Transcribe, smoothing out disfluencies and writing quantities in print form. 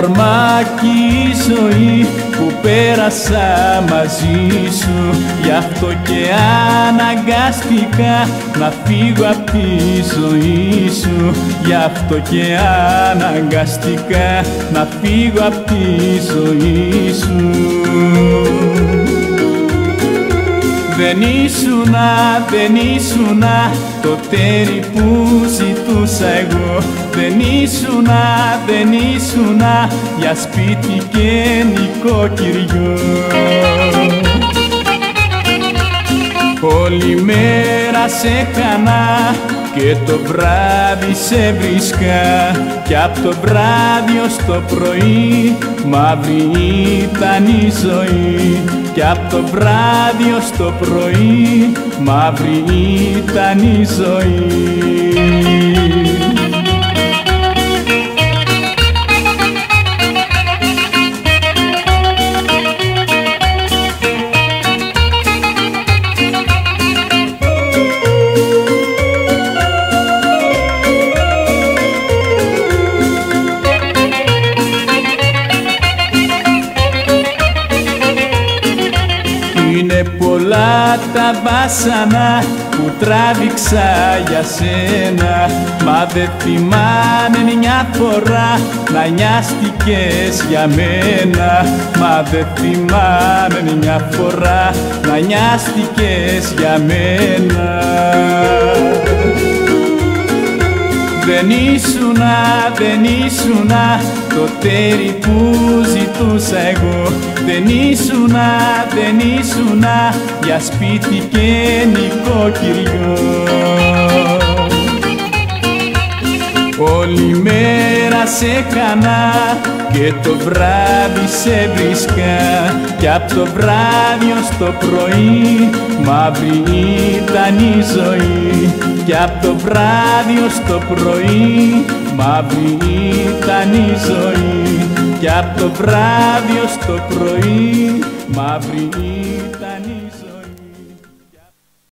φαρμάκι η ζωή που πέρασα μαζί σου. Γι' αυτό και αναγκάστηκα να φύγω απ' τη ζωή σου. Γι' αυτό και αναγκαστήκα να φύγω απ' τη ζωή σου. Δεν ήσουνα το τέρι που ζητούσα εγώ. Δεν ήσουνα για σπίτι και νοικοκυριό. Όλη μέρα σε χανά και το βράδυ σε βρίσκα, κι απ' το βράδυ ως το πρωί μαύρη ήταν η ζωή. Κι απ' το βράδυ ως το πρωί μαύρη ήταν η ζωή. Είναι πολλά τα βάσανα που τράβηξα για σένα, μα δεν θυμάμαι μια φορά να νοιάστηκες για μένα. Μα δεν θυμάμαι μια φορά να νοιάστηκες για μένα. Δεν ήσουνα το τέρι που ζητούσα εγώ. Δεν ήσουνα για σπίτι και νοικοκυριό. Όλη μέρα σε χανά και το βράδυ σε βρίσκα, κι απ' το βράδυ ως το πρωί μαύρη ήταν η ζωή. Κι απ' το βράδυ ως το πρωί μαύρη ήταν η ζωή. Κι απ' το βράδυ ως το πρωί μαύρη